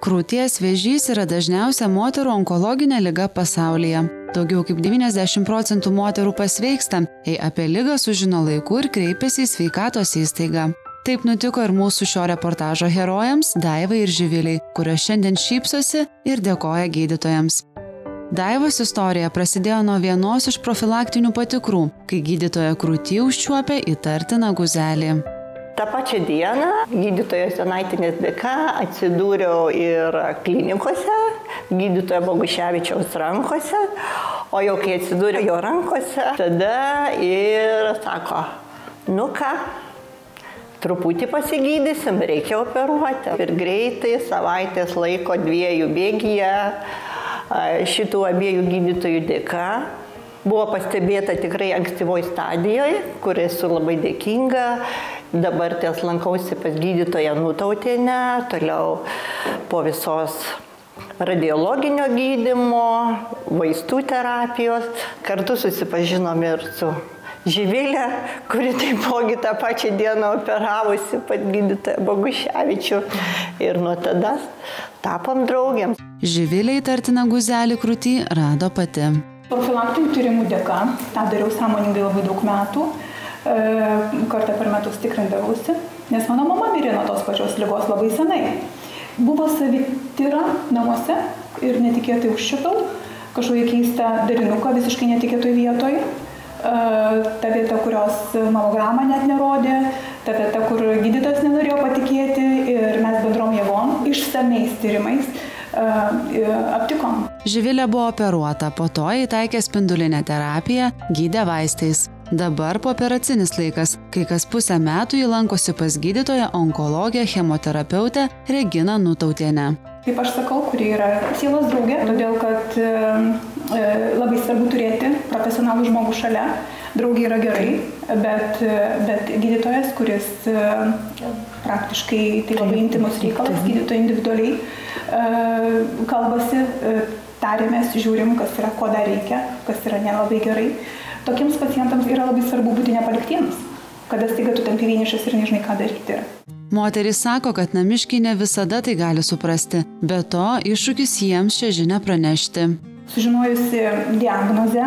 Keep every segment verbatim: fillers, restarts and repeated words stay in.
Krūties vėžys yra dažniausia moterų onkologinė liga pasaulyje. Daugiau kaip devyniasdešimt procentų moterų pasveiksta, jei apie ligą sužino laiku ir kreipiasi į sveikatos įstaigą. Taip nutiko ir mūsų šio reportažo herojams Daivai ir Živilei, kurios šiandien šypsosi ir dėkoja gydytojams. Daivos istorija prasidėjo nuo vienos iš profilaktinių patikrų, kai gydytoja krūty užčiuopė įtartiną guzelį. Ta pačią dieną gydytojos Jonaitinės dėka atsidūriau ir klinikose, gydytojo Boguševičiaus rankose, o jau kai atsidūriau jo rankose, tada ir sako, nu ką, truputį pasigydysim, reikia operuoti. Ir greitai, savaitės laiko dviejų bėgyje, šitų abiejų gydytojų dėka, buvo pastebėta tikrai ankstyvoj stadijoje, kur esu labai dėkinga. Dabar ties lankausi pas gydytoją Nutautienę, toliau po visos radiologinio gydymo, vaistų terapijos. Kartu susipažinom ir su Živilė, kuri taipogi tą pačią dieną operavusi pas gydytoją Boguševičių. Ir nuo tada tapom draugėms. Živilė įtartiną guzelį krūty rado pati. Profilaktinių tyrimų dėka, tą dariau sąmoningai labai daug metų, kartą per metus tikrindavausi, nes mano mama mirė nuo tos pačios ligos labai senai. Buvo savityra namuose ir netikėtai užčiupiau kažkokį keistą darinuką visiškai netikėtoj vietoj. Ta vieta, kurios mamogramą net nerodė, ta vieta, kur gydytojas nenorėjo patikėti ir mes bendrom jėgom išsamiais tyrimais aptikom. Živilė buvo operuota, po to įtaikė spindulinę terapiją, gydė vaistais. Dabar pooperacinis laikas, kai kas pusę metų jį lankosi pas gydytoją onkologę chemoterapeutę Reginą Nutautienę. Kaip aš sakau, kuri yra sielos draugė, todėl kad e, labai svarbu turėti profesionalų žmogų šalia. Draugė yra gerai, bet, bet gydytojas, kuris e, praktiškai tai labai intimus reikalas, gydytojai individualiai e, kalbasi, e, tarėmės, žiūrim, kas yra, ko dar reikia, kas yra nelabai gerai. Tokiems pacientams yra labai svarbu būti nepaliktiems, kada staiga tu tampi vienišas ir nežinai, ką daryti. Moterys sako, kad namiškiai ne visada tai gali suprasti, be to iššūkis jiems šią žinią pranešti. Sužinojusi diagnozę,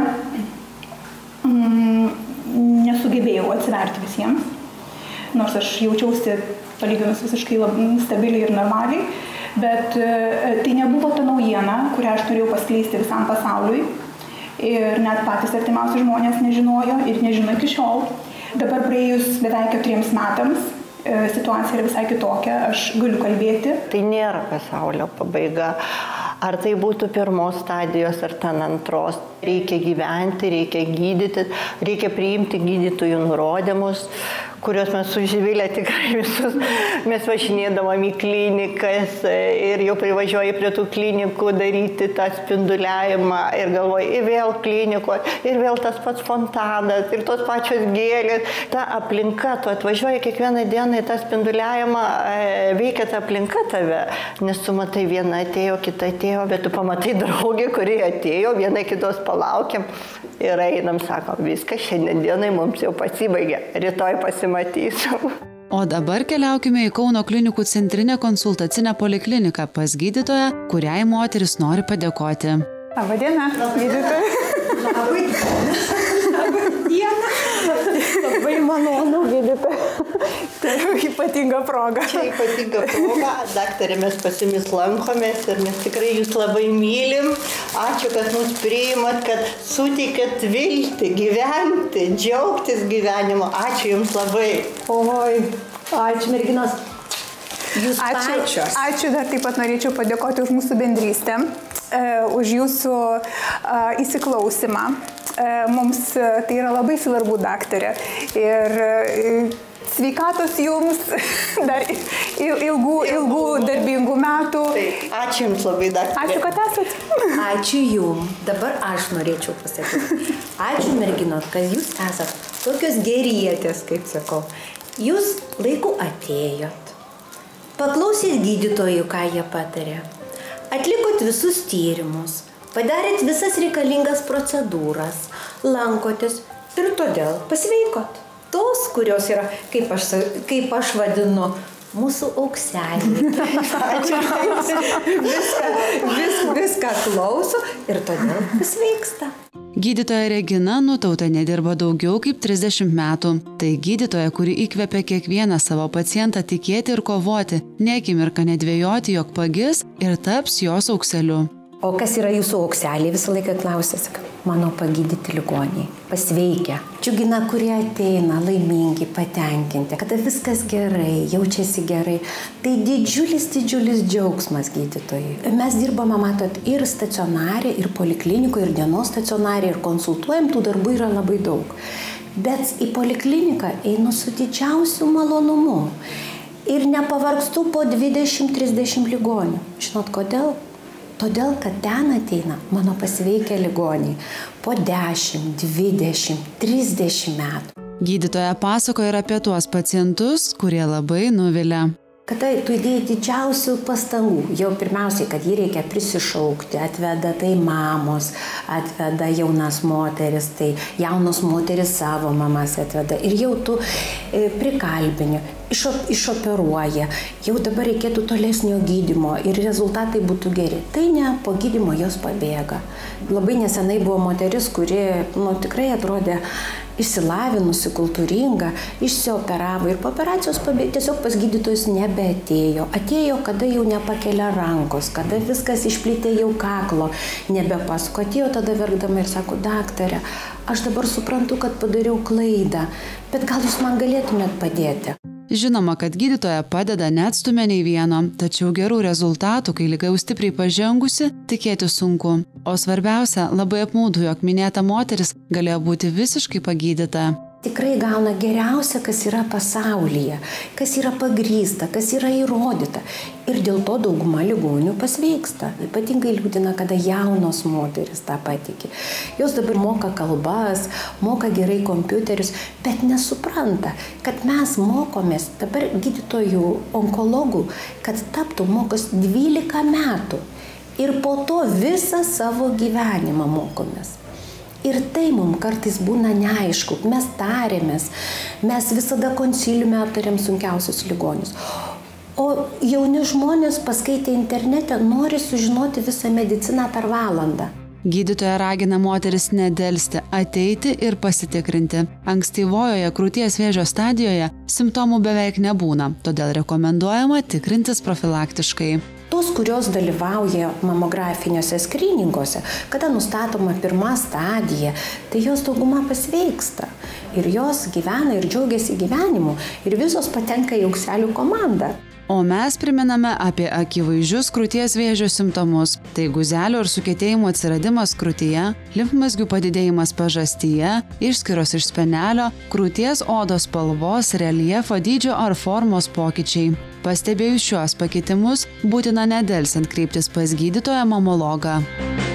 mm, nesugebėjau atsiverti visiems, nors aš jaučiausi palyginus visiškai stabiliai ir normaliai, bet tai nebuvo ta naujiena, kurią aš turėjau paskleisti visam pasauliui. Ir net patys artimiausi žmonės nežinojo ir nežino iki šiol. Dabar praėjus beveik keturiems metams situacija yra visai kitokia, aš galiu kalbėti. Tai nėra pasaulio pabaiga. Ar tai būtų pirmos stadijos, ar ten antros. Reikia gyventi, reikia gydyti, reikia priimti gydytojų nurodymus, kuriuos mes su Živilė tikrai visus, mes važinėdavom į klinikas ir jau privažiuoji prie tų klinikų daryti tą spinduliavimą ir galvoji, ir vėl kliniko, ir vėl tas pats fontanas, ir tos pačios gėlės. Ta aplinka, tu atvažiuoji kiekvieną dieną į tą spinduliavimą, veikia ta aplinka tave, nes tu matai, viena atėjo, kita atėjo, bet tu pamatai draugį, kuri atėjo, viena kitos palaukiam ir einam, sakom, viskas šiandien dienai mums jau pasibaigė, rytoj pasimatysim. O dabar keliaukime į Kauno klinikų centrinę konsultacinę polikliniką pas gydytoją, kuriai moteris nori padėkoti. Labą dieną, gydytoja. Labai diena. Labai malonu, gydytoja. Tai ypatinga proga. Čia ypatinga proga. Daktarė, mes pas jumis lankomės ir mes tikrai jūs labai mylim. Ačiū, kad mus priimat, kad suteikėt viltį gyventi, džiaugtis gyvenimu. Ačiū jums labai. Oi, ačiū merginos. Jūs ačiū, pačios. Ačiū, dar taip pat norėčiau padėkoti už mūsų bendrystę, už jūsų įsiklausimą. Mums tai yra labai svarbu, daktarė. Ir sveikatos jums, dar ilgų, ilgų darbingų metų. Ačiū jums labai, daktarė. Ačiū, kad esat. Ačiū jums. Dabar aš norėčiau pasakyti. Ačiū merginot, kad jūs esat tokios gerietės, kaip sakau. Jūs laiku atėjot. Paklausėt gydytojų, ką jie patarė. Atlikot visus tyrimus. Padarėt visas reikalingas procedūras. Lankotės ir todėl pasveikot. Tos, kurios yra, kaip aš, kaip aš vadinu, mūsų aukseliai. viską, vis, viską klauso ir todėl pasveiksta. Gydytoja Regina Nutautė nedirba daugiau kaip trisdešimt metų. Tai gydytoja, kuri įkvepia kiekvieną savo pacientą tikėti ir kovoti, nė akimirką nedvejoti, jog pagis ir taps jos aukseliu. O kas yra jūsų aukseliai? Visą laiką klausia, sako, mano pagydyti ligoniai, pasveikę. Džiugina, kurie ateina, laimingi, patenkinti, kada viskas gerai, jaučiasi gerai. Tai didžiulis, didžiulis džiaugsmas gydytojai. Mes dirbame, matot, ir stacionarė, ir poliklinikoje, ir dienos stacionarė, ir konsultuojam, tų darbų yra labai daug. Bet į polikliniką einu su didžiausiu malonumu. Ir nepavargstu po dvidešimt trisdešimt ligonių. Žinot, kodėl? Todėl, kad ten ateina mano pasveikę ligoniai po dešimt, dvidešimt, trisdešimt metų. Gydytoja pasakoja ir apie tuos pacientus, kurie labai nuvilia. Kada tu įdėjai didžiausių pastangų, jau pirmiausiai, kad jį reikia prisišaukti, atveda tai mamos, atveda jaunas moteris, tai jaunos moteris savo mamas atveda ir jau tu e, prikalbini, išop, išoperuoja, jau dabar reikėtų tolesnio gydymo ir rezultatai būtų geri. Tai ne, po gydymo jos pabėga. Labai nesenai buvo moteris, kuri nu, tikrai atrodė išsilavinusi, kultūringa, išsioperavo ir po operacijos pabėg, tiesiog pas gydytojus nebeatėjo. Atėjo, kada jau nepakelia rankos, kada viskas išplitė jau kaklo, nebepasuko. Atėjo tada verkdama ir sako, daktare, aš dabar suprantu, kad padariau klaidą, bet gal jūs man galėtumėt padėti? Žinoma, kad gydytoja padeda neatstumia nei vieno, tačiau gerų rezultatų, kai liga jau stipriai pažengusi, tikėti sunku. O svarbiausia, labai apmaudu, jog minėta moteris galėjo būti visiškai pagydyta. Tikrai gauna geriausia, kas yra pasaulyje, kas yra pagrįsta, kas yra įrodyta. Ir dėl to dauguma ligonių pasveiksta. Ypatingai liūdina, kada jaunos moteris tą patikė. Jos dabar moka kalbas, moka gerai kompiuterius, bet nesupranta, kad mes mokomės dabar gydytojų, onkologų, kad taptų mokos dvylika metų. Ir po to visą savo gyvenimą mokomės. Ir tai mums kartais būna neaišku, mes tarėmės, mes visada konsiliume aptarėm sunkiausius ligonius. O jauni žmonės paskaitę internete nori sužinoti visą mediciną per valandą. Gydytoja ragina moteris nedelsti, ateiti ir pasitikrinti. Ankstyvojoje krūties vėžio stadijoje simptomų beveik nebūna, todėl rekomenduojama tikrintis profilaktiškai. Tos, kurios dalyvauja mamografiniuose skryninguose, kada nustatoma pirma stadija, tai jos dauguma pasveiksta. Ir jos gyvena ir džiaugiasi gyvenimu. Ir visos patenka į aukselių komandą. O mes priminame apie akivaizdžius krūties vėžio simptomus. Tai guzelio ir sukietėjimo atsiradimas krūtyje, limfmazgių padidėjimas pažastyje, išskyros iš spenelio, krūties odos spalvos, reljefo dydžio ar formos pokyčiai. Pastebėjus šiuos pakitimus, būtina nedelsiant kreiptis pas gydytoją mamologą.